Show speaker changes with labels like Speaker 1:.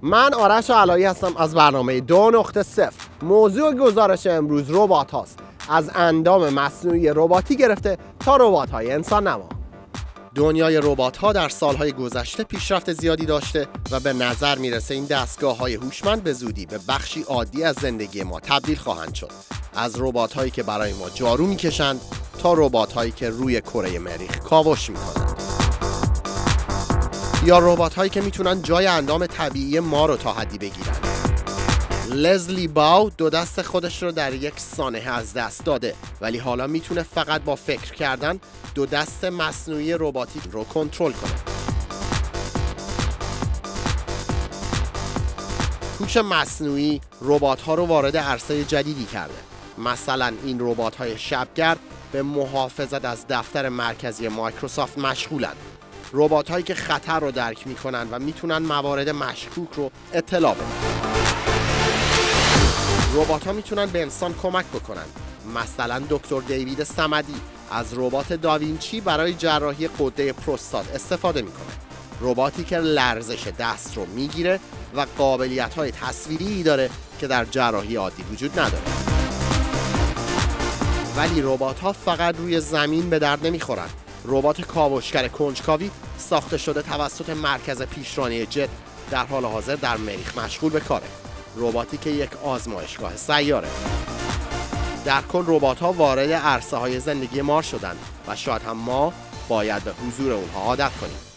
Speaker 1: من آرش علایی هستم از برنامه 2.0. موضوع گزارش امروز ربات هاست، از اندام مصنوعی رباتی گرفته تا ربات های انسان نما. دنیای ربات ها در سالهای گذشته پیشرفت زیادی داشته و به نظر میرسه این دستگاه های هوشمند به زودی به بخشی عادی از زندگی ما تبدیل خواهند شد. از ربات هایی که برای ما جارو میکشند تا ربات هایی که روی کره مریخ کاوش میکنند، یا ربات هایی که میتونن جای اندام طبیعی ما رو تا حدی بگیرن. لزلی باو 2 دست خودش رو در یک سانحه از دست داده، ولی حالا میتونه فقط با فکر کردن 2 دست مصنوعی رباتیک رو کنترل کنه. هوش مصنوعی ربات ها رو وارد عرصه جدیدی کرده. مثلا این ربات های شبگرد به محافظت از دفتر مرکزی مایکروسافت مشغولند. ربات هایی که خطر رو درک میکنن و میتونن موارد مشکوک رو اطلاع بدن. ربات ها میتونن به انسان کمک بکنن. مثلا دکتر دیوید صمدی از ربات داوینچی برای جراحی غده پروستات استفاده میکنه. رباتی که لرزش دست رو میگیره و قابلیت های تصویری داره که در جراحی عادی وجود نداره. ولی ربات ها فقط روی زمین به درد نمیخورن. ربات کاوشگر کنجکاوی ساخته شده توسط مرکز پیشرانی جت در حال حاضر در مریخ مشغول به کاره. رباتی که یک آزمایشگاه سیاره. در کل ربات ها وارد عرصه های زندگی ما شدند و شاید هم ما باید به حضور اونها عادت کنیم.